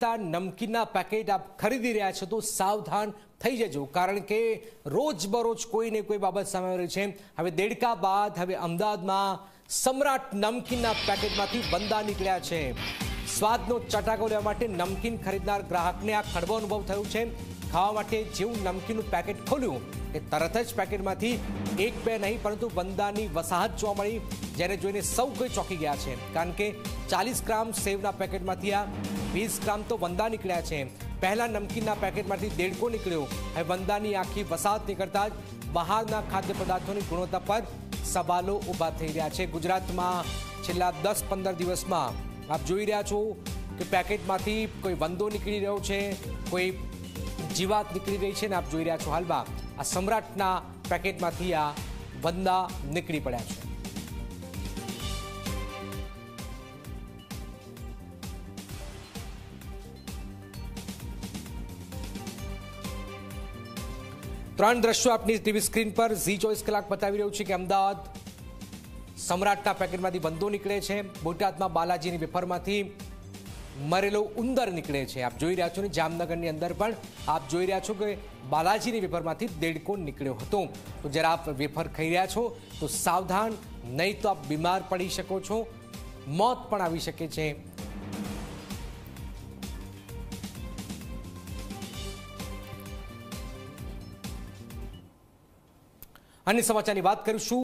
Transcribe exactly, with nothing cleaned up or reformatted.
નમકીનના packet આપ ખરીદી રહ્યા છો તો સાવધાન થઈ જજો, કારણ કે રોજબરોજ કોઈને કોઈ બાબત સામે આવી રહી છે। હવે દેડકા બાદ હવે અમદાવાદમાં સમ્રાટ નમકીનના પેકેટમાંથી વંદા નીકળ્યા છે। સ્વાદનો ચટાકો લેવા માટે નમકીન ખરીદનાર ગ્રાહકને આ કડવો અનુભવ થયો છે। ખાવા માટે જેવું નમકીનનું પેકેટ ખોલ્યું કે તરત જ પેકેટમાંથી એક બે નહીં પરંતુ વંદાની વસાહત જોવા મળી, જેને જોઈને સૌ કોઈ ચોંકી ગયા છે, કારણ કે ચાલીસ ગ્રામ સેવના પેકેટમાંથી આ વીસ ગ્રામ તો વંદા નીકળ્યા છે। પહેલા નમકીનના પેકેટમાંથી દેડકો નીકળ્યો, હવે વંદાની આખી વસાહત નીકળતા જ બહારના ખાદ્ય પદાર્થોની ગુણવત્તા પર સવાલો ઊભા થઈ રહ્યા છે। ગુજરાતમાં છેલ્લા દસ પંદર દિવસમાં આપ જોઈ રહ્યા છો કે પેકેટમાંથી કોઈ વંદો નીકળી રહ્યો છે, કોઈ જીવાત નીકળી રહી છે, ને આપ જોઈ રહ્યા છો હાલમાં આ સમ્રાટના પેકેટમાંથી આ વંદા નીકળી પડ્યા છે। ત્રણ દ્રશ્યો આપની ટીવી સ્ક્રીન પર ઝી ચોવીસ કલાક બતાવી રહ્યું છે કે અમદાવાદ સમ્રાટના પેકેટમાંથી વંદો નીકળે છે। બોટાદમાં બાલાજીની વેફરમાંથી મરેલો ઉંદર નીકળે છે। આપ જોઈ રહ્યા છો ને જામનગરની અંદર પણ આપ જોઈ રહ્યા છો કે બાલાજીની વેફરમાંથી દેડકો નીકળ્યો હતો। તો જ્યારે આપ વેફર ખાઈ રહ્યા છો તો સાવધાન, નહીં તો આપ બીમાર પડી શકો છો, મોત પણ આવી શકે છે। અન્ય સમાચારની વાત કરીશું।